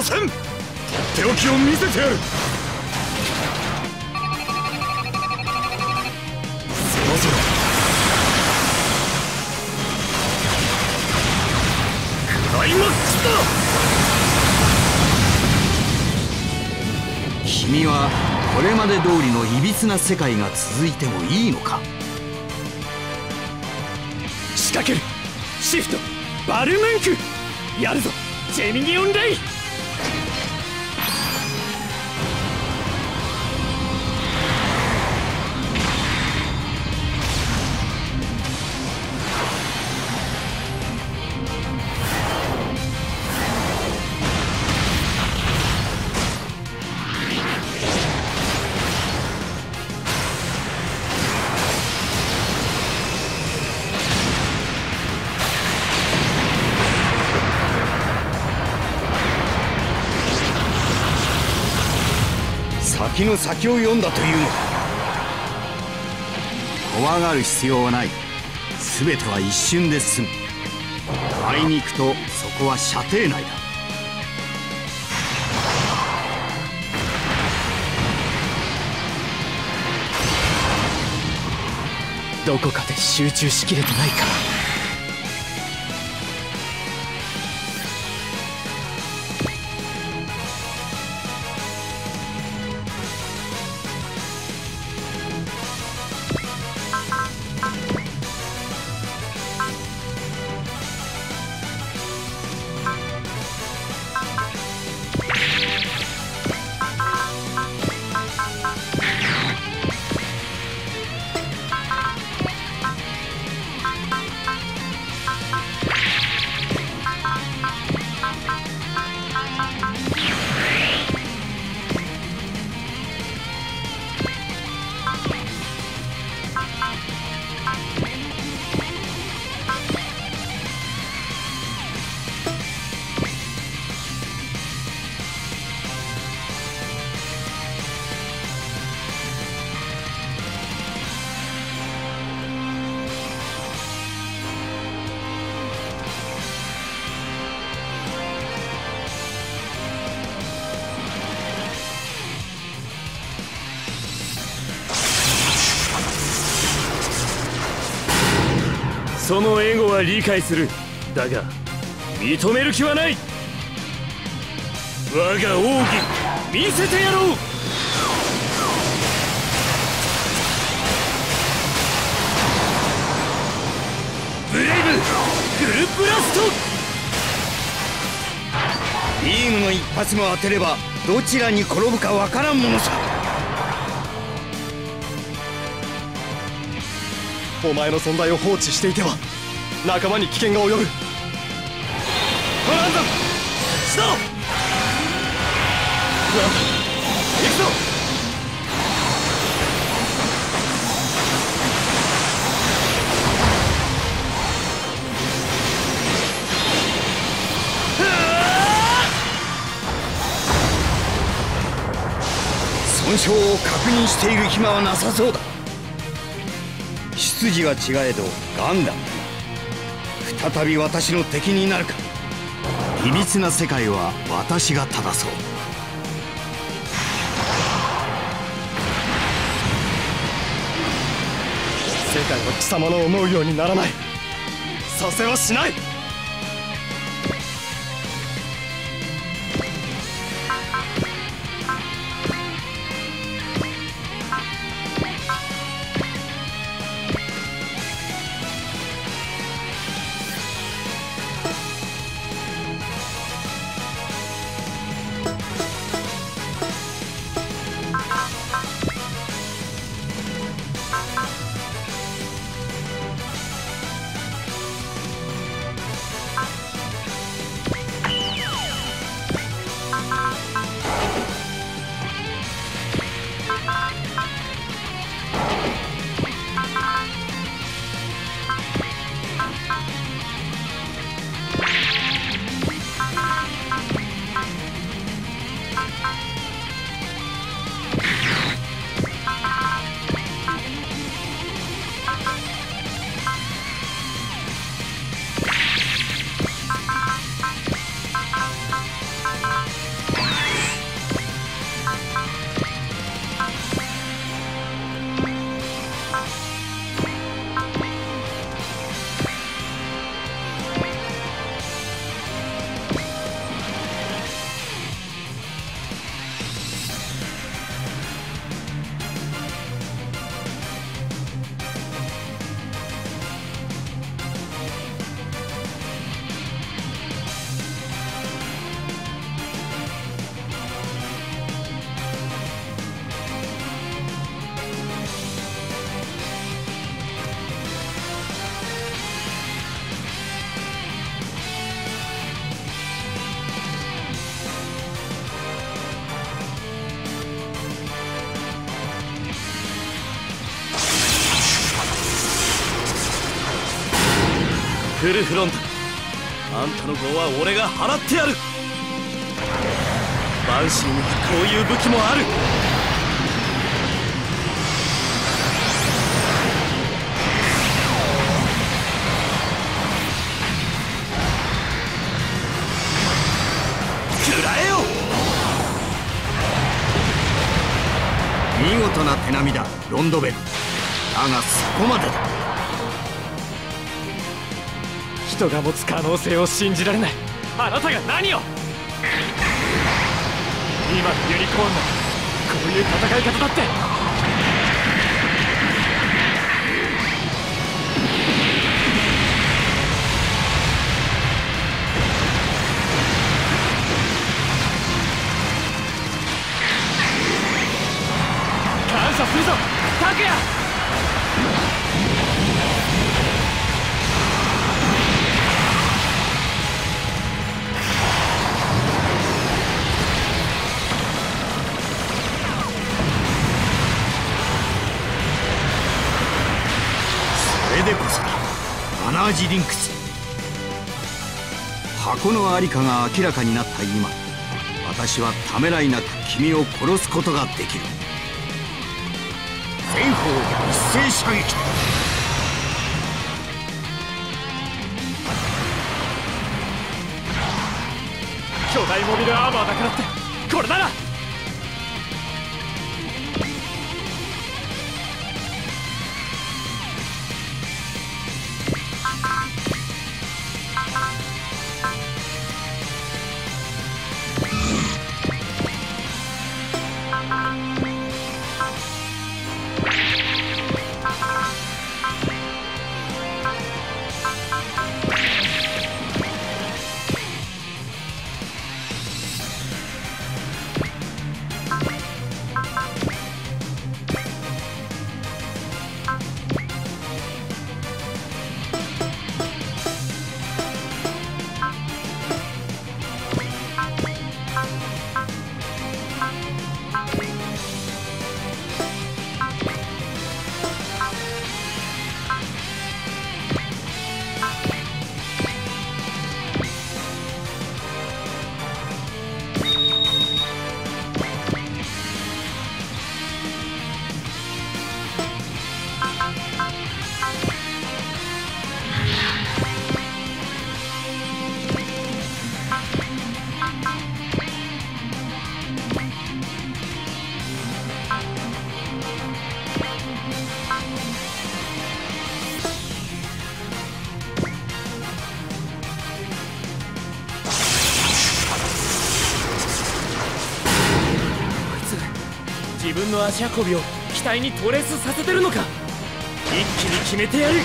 せん。とっておきを見せてやる。そろそろクライマックスだ。 君はこれまで通りのいびつな世界が続いてもいいのか。 仕掛ける。シフトバルムンク。やるぞジェミニオンレイ。 先の先を読んだというのか。 怖がる必要はない。全ては一瞬で済む。あいに行くとそこは射程内だ。 どこかで集中しきれてないか。そのエゴは理解する。だが認める気はない。我が奥義見せてやろう。ブレイブグルブラスト。 ビームの一発も当てればどちらに転ぶかわからんものさ。 お前の存在を放置していては仲間に危険が及ぶ。トランザムストップ。行くぞ。 損傷を確認している暇はなさそうだ。出自は違えどガンダム再び私の敵になるか。 いびつな世界は私が正そう。 世界は貴様の思うようにならない。させはしない。 フルフロンタル、あんたの業は俺が払ってやる。バンシーにはこういう武器もある。食らえよ。 見事な手並みだロンドベル。だがそこまでだ。 人が持つ可能性を信じられない。あなたが何を。今のユニコーンのこういう戦い方だって。感謝するぞ拓也。 それでこそだアナージリンクス。箱の在りかが明らかになった今、私はためらいなく君を殺すことができる。全方一斉射撃だ。 巨大モビルアーマーだからってこれなら。自分の足運びを機体にトレースさせてるのか。一気に決めてやる。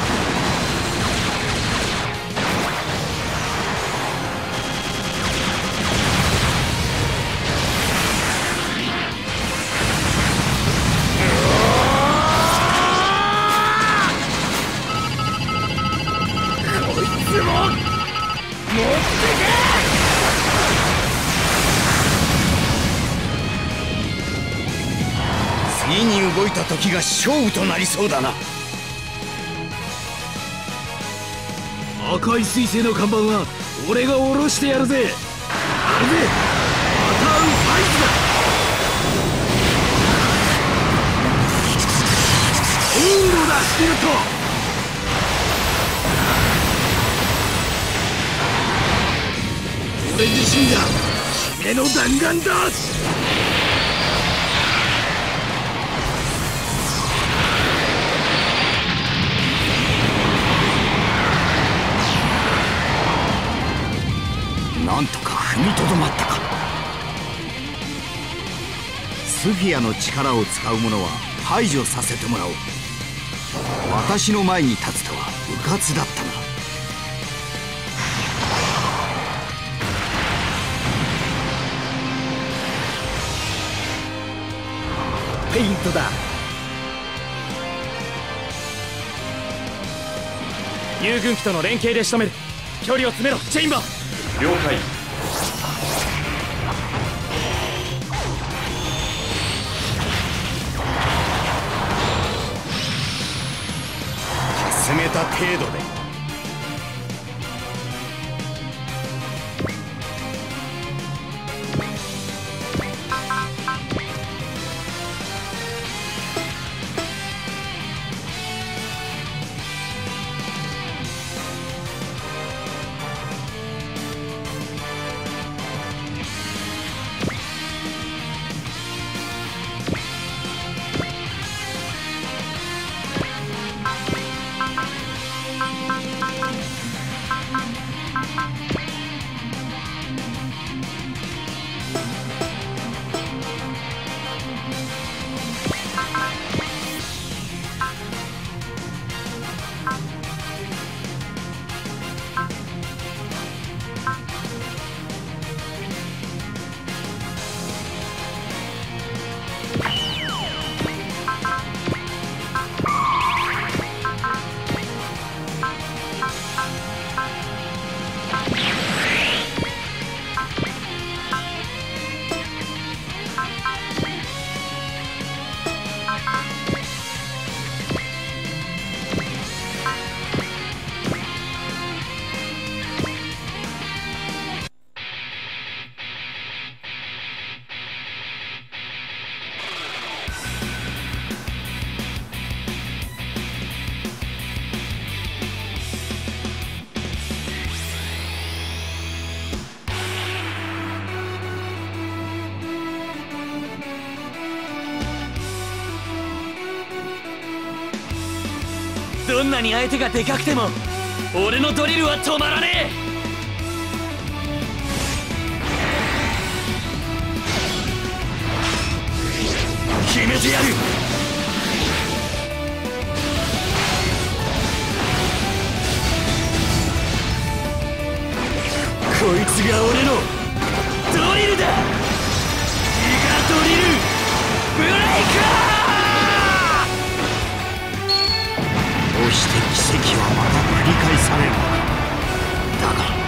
こいつも持ってけ。 次に動いた時が勝負となりそうだな。 赤い彗星の看板は俺が下ろしてやるぜ。あれでまた会う合図だ。温度だスピリット。俺自身が締めの弾丸だ。 なんとか踏みとどまったか。スフィアの力を使う者は排除させてもらおう。私の前に立つとは迂闊だったな。 ペイントだ。友軍機との連携で仕留める。距離を詰めろチェインバー。了解。 かすめた程度でどんなに相手がでかくても俺のドリルは止まらねえ。決めてやる。こいつが俺のドリルだ。ギガドリルブレイカー。 こうして奇跡はまた繰り返されるのか。だが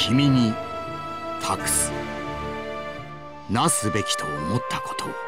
君に託す。なすべきと思ったことを。